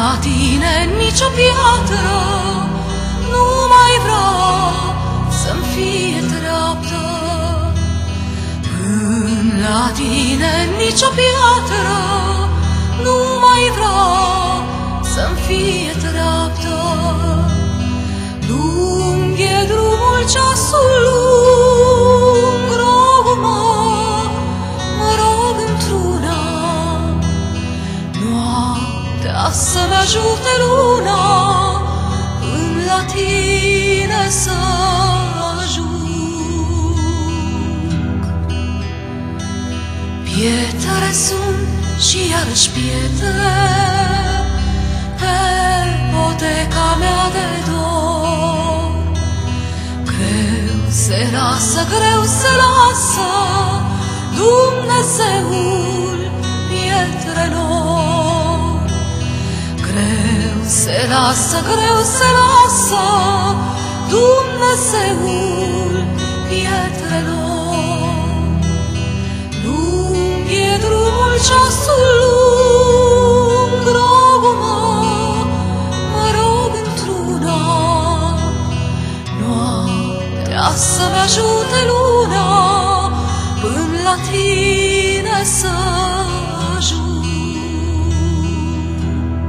la tine nicio piatră nu mai vrea să-mi fie dreaptă. Până la tine nicio piatră nu mai vrea să-mi fie dreaptă. Lung e drumul, ceasul lung, rog-mă, mă rog într-una, noaptea să-mi ajute luna, până la tine să ajung. Pietre sunt și iarăși pietre pe poteca mea de dor. Greu se lasă, greu se lasă Dumnezeul pietrelor. Greu se lasă, greu se lasă Dumnezeul pietrelor. Lung e drumul, ceasul lung, rog-mă, mă rog într-una, noaptea să-mi ajute luna, până la tine să ajung.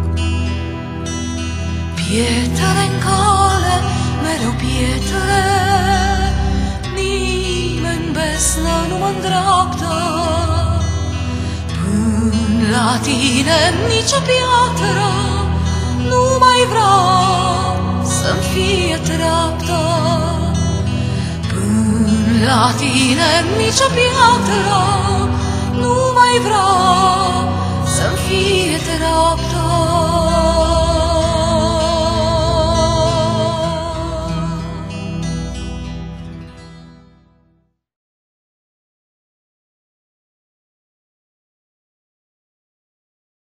Pietre-n cale, mereu pietre, nimeni besnă nu mă îndreaptă. Până la tine nicio piatră nu mai vrea să-mi fie dreaptă. Până la tine nicio piatră